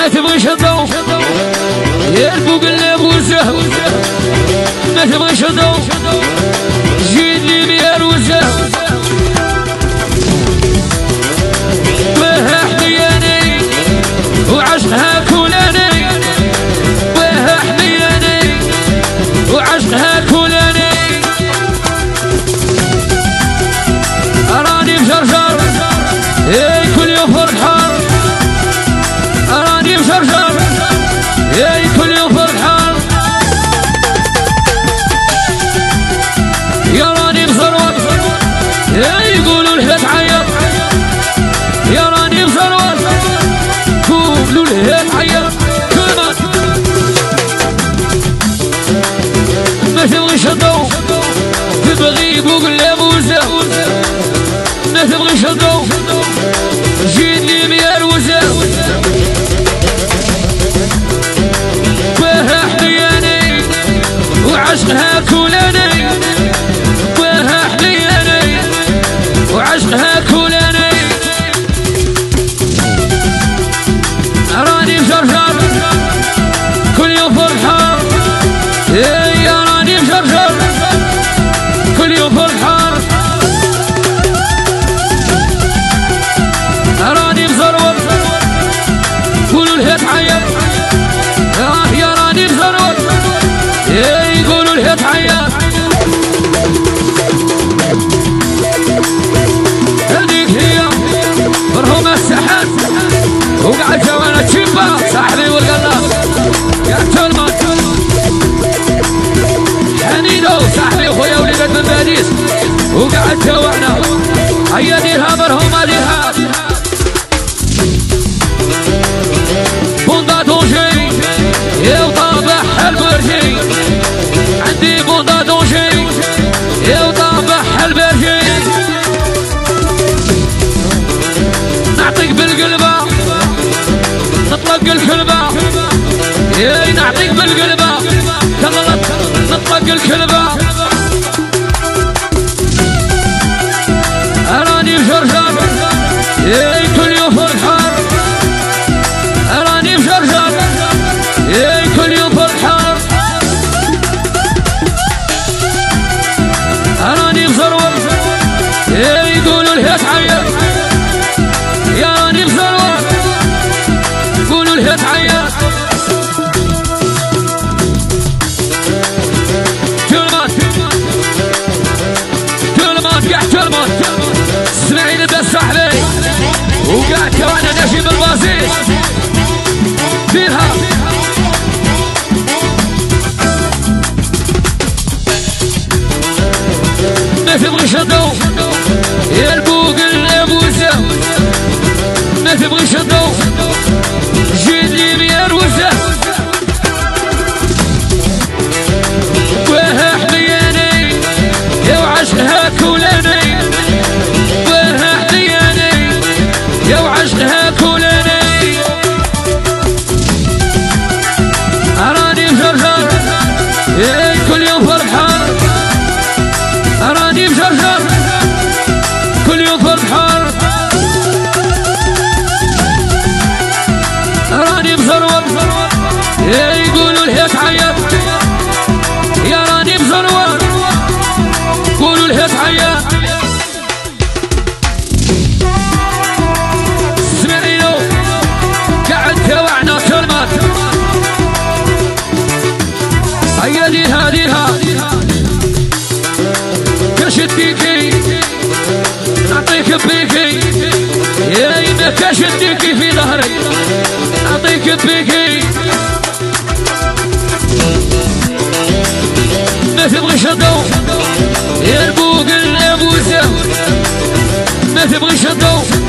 ما تبغيش الضوء يا البوق اللي بوزه ما تبغيش الضوء جيد لي ميار وزه وها حمياني وعشقها كولاني وها حمياني وعشقها كولاني راني مشرشر كل يوم فرحان راني مشرشر كل يوم فرحان يا راني مزروط يقولوا له تعيط يا راني مزروط يقولوا له تعيط كمان ما تبغيش الضوء تبغي بوق اللي بوزه ما تبغيش الضوء جيد لي ميار وزه وها حنياني وعشقها كولاني وها حنياني وعشقها كولاني راني مشرشر كل يوم فرحان يا راني مشرشر كل يوم فرحان راني مزروط قولوا له تعيط يا راني مزروط يقولوا له تعيط هذيك هي مرهومة السحات وقعدت وانا تشيبا صاحبي والقلاب يا تلمط حنينو صاحبي خويا وليدات من باريس وقعدت وانا هيا ديرها مرهومة ديرها بوندا دونجي يا وطابح البرجي عندي بوندا دونجي يا وطابح البرجي نعطيك بالقلبة نطلق الكلبة يا نعطيك بالقلبة تغلط نطلق الكلبة راني مشرشر كل يوم فرحان راني مشرشر كل يوم فرحان راني مزروط يقولوا له تعيط يا راني مزروط يقولوا له تعيط تلمط قاع تلمط اسمعيني بس صاحبي وقاعد كوانا نجيب البازيش ديرها ما تبغيش الضوء يا البوق اللي بوزه ما تبغيش الضوء جيد لي ميار وزه وها حمياني يا وعشقها كولاني وها حمياني يا وعشقها كولاني راني مشرشر كل يوم فرحان راني مشرشر كل يوم فرحان راني مزروط يقولوا له تعيط يا راني مزروط يقولوا له تعيط سمعينو قاعد توعنا كلمات هيا ديرها ديرها كشديكي نعطيك بيكي يا إما كشديكي في ظهري نعطيك بيكي ما تبغيش الضوء يا البوق اللي بوزه ما تبغيش الضوء